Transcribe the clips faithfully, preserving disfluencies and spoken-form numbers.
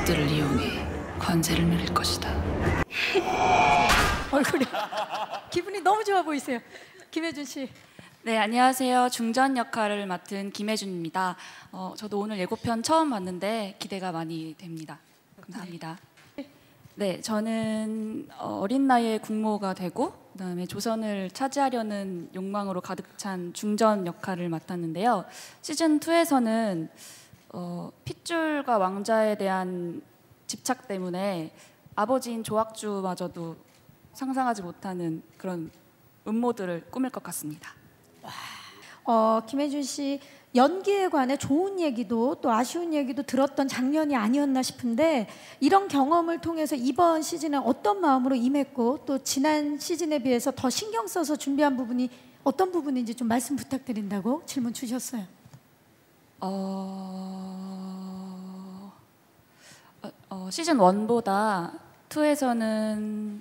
것들을 이용해 관세를 누릴 것이다. 얼굴이 기분이 너무 좋아 보이세요. 김혜준 씨. 네, 안녕하세요. 중전 역할을 맡은 김혜준입니다. 어, 저도 오늘 예고편 처음 봤는데 기대가 많이 됩니다. 감사합니다. 네, 저는 어린 나이에 국모가 되고 그다음에 조선을 차지하려는 욕망으로 가득 찬 중전 역할을 맡았는데요. 시즌 투에서는 어, 핏줄과 왕자에 대한 집착 때문에 아버지인 조악주마저도 상상하지 못하는 그런 음모들을 꾸밀 것 같습니다. 어, 김혜준 씨 연기에 관해 좋은 얘기도 또 아쉬운 얘기도 들었던 작년이 아니었나 싶은데 이런 경험을 통해서 이번 시즌에 어떤 마음으로 임했고 또 지난 시즌에 비해서 더 신경 써서 준비한 부분이 어떤 부분인지 좀 말씀 부탁드린다고 질문 주셨어요. 어... 어, 어, 시즌 원보다 투에서는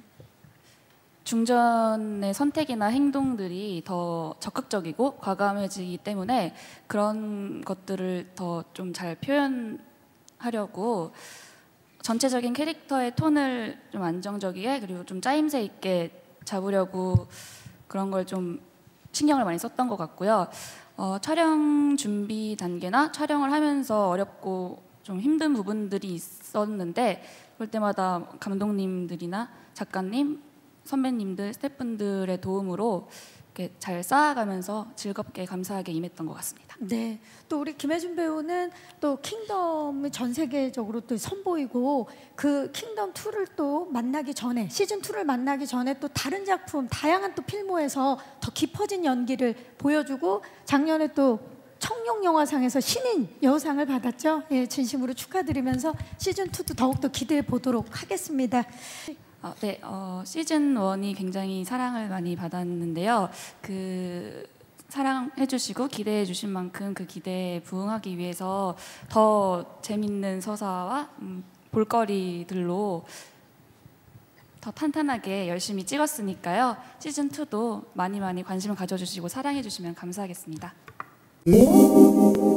중전의 선택이나 행동들이 더 적극적이고 과감해지기 때문에 그런 것들을 더 좀 잘 표현하려고 전체적인 캐릭터의 톤을 좀 안정적이게 그리고 좀 짜임새 있게 잡으려고 그런 걸 좀 신경을 많이 썼던 것 같고요. 어, 촬영 준비 단계나 촬영을 하면서 어렵고 좀 힘든 부분들이 있었는데 그럴 때마다 감독님들이나 작가님, 선배님들, 스태프분들의 도움으로 이렇게 잘 쌓아가면서 즐겁게 감사하게 임했던 것 같습니다. 네, 또 우리 김혜준 배우는 또 킹덤을 전 세계적으로 또 선보이고 그 킹덤 투를 또 만나기 전에 시즌 투를 만나기 전에 또 다른 작품 다양한 또 필모에서 더 깊어진 연기를 보여주고 작년에 또 청룡영화상에서 신인 여우상을 받았죠. 예, 진심으로 축하드리면서 시즌 투도 더욱더 기대해 보도록 하겠습니다. 어, 네, 어, 시즌 원이 굉장히 사랑을 많이 받았는데요. 그 사랑해주시고 기대해주신 만큼 그 기대에 부응하기 위해서 더 재밌는 서사와 음, 볼거리들로 더 탄탄하게 열심히 찍었으니까요. 시즌 투도 많이 많이 관심을 가져주시고 사랑해주시면 감사하겠습니다.